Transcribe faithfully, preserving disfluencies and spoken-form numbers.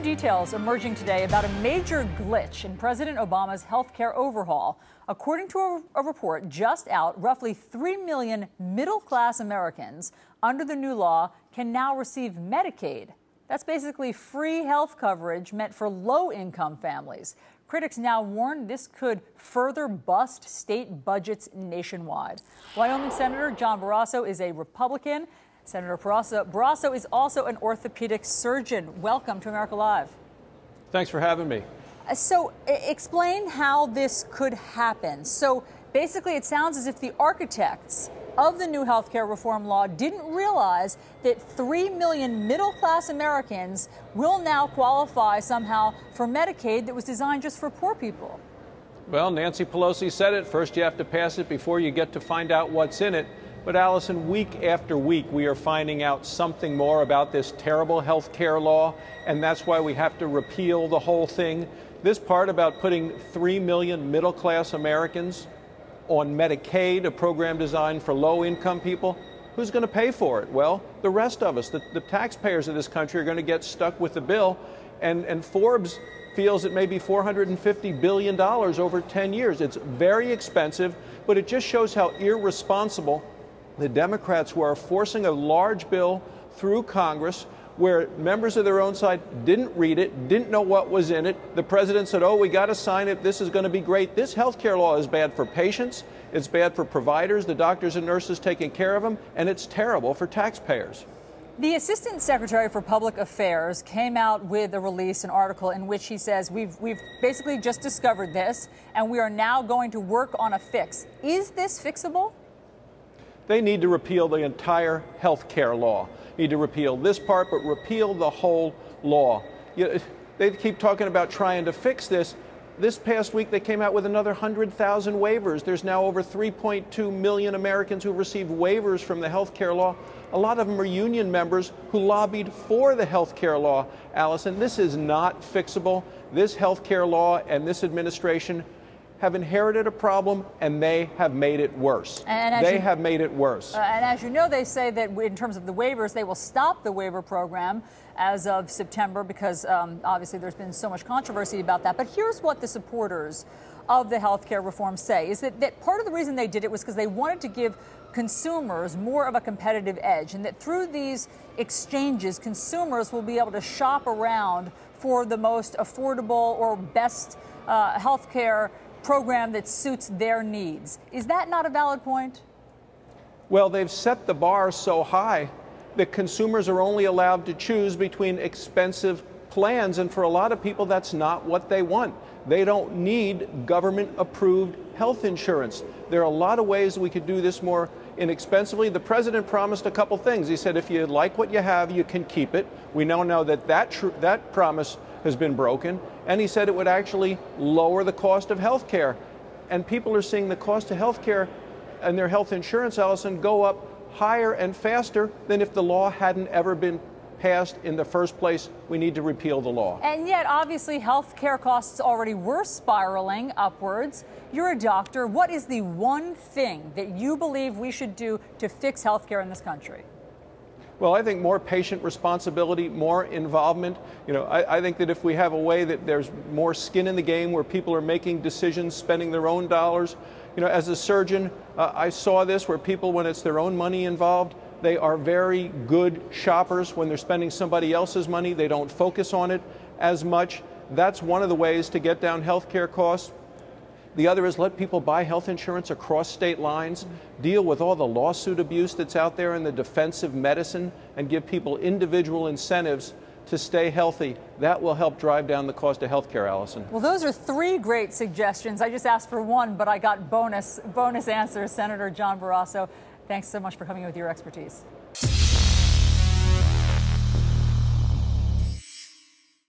new details emerging today about a major glitch in President Obama's health care overhaul. According to a, a report just out, roughly three million middle-class Americans under the new law can now receive Medicaid. That's basically free health coverage meant for low-income families. Critics now warn this could further bust state budgets nationwide. Wyoming Senator John Barrasso is a Republican. Senator Barrasso, Barrasso is also an orthopedic surgeon. Welcome to America Live. Thanks for having me. Uh, so explain how this could happen. So basically it sounds as if the architects of the new health care reform law didn't realize that three million middle-class Americans will now qualify somehow for Medicaid that was designed just for poor people. Well, Nancy Pelosi said it. First you have to pass it before you get to find out what's in it. But Allison, week after week, we are finding out something more about this terrible health care law, and that's why we have to repeal the whole thing. This part about putting three million middle-class Americans on Medicaid, a program designed for low-income people, who's going to pay for it? Well, the rest of us, the, the taxpayers of this country, are going to get stuck with the bill, and, and Forbes feels it may be four hundred fifty billion dollars over ten years. It's very expensive, but it just shows how irresponsible the Democrats were, forcing a large bill through Congress where members of their own side didn't read it, didn't know what was in it. The president said, oh, we got to sign it. This is going to be great. This health care law is bad for patients. It's bad for providers, the doctors and nurses taking care of them, and it's terrible for taxpayers. The Assistant Secretary for Public Affairs came out with a release, an article in which he says we've, we've basically just discovered this, and we are now going to work on a fix. Is this fixable? They need to repeal the entire health care law. Need to repeal this part, but repeal the whole law. You know, they keep talking about trying to fix this. This past week, they came out with another one hundred thousand waivers. There's now over three point two million Americans who received waivers from the health care law. A lot of them are union members who lobbied for the health care law. Allison, this is not fixable. This health care law and this administration have inherited a problem, and they have made it worse. And they you, have made it worse. Uh, and as you know, they say that in terms of the waivers, they will stop the waiver program as of September because um, obviously there's been so much controversy about that. But here's what the supporters of the health care reform say, is that, that part of the reason they did it was because they wanted to give consumers more of a competitive edge, and that through these exchanges, consumers will be able to shop around for the most affordable or best uh, health care program that suits their needs. Is that not a valid point? Well, they've set the bar so high that consumers are only allowed to choose between expensive plans, and for a lot of people, that's not what they want. They don't need government-approved health insurance. There are a lot of ways we could do this more inexpensively. The president promised a couple things. He said, if you like what you have, you can keep it. We now know that that, tr that promise has been broken. And he said it would actually lower the cost of health care. And people are seeing the cost of health care and their health insurance, Allison, go up higher and faster than if the law hadn't ever been passed in the first place. We need to repeal the law. And yet, obviously, health care costs already were spiraling upwards. You're a doctor. What is the one thing that you believe we should do to fix health care in this country? Well, I think more patient responsibility, more involvement. You know, I, I think that if we have a way that there's more skin in the game where people are making decisions, spending their own dollars. You know, as a surgeon, uh, I saw this where people, when it's their own money involved, they are very good shoppers. When they're spending somebody else's money, they don't focus on it as much. That's one of the ways to get down health care costs. The other is let people buy health insurance across state lines, deal with all the lawsuit abuse that's out there in the defensive medicine, and give people individual incentives to stay healthy. That will help drive down the cost of health care, Allison. Well, those are three great suggestions. I just asked for one, but I got bonus, bonus answers. Senator John Barrasso, thanks so much for coming with your expertise.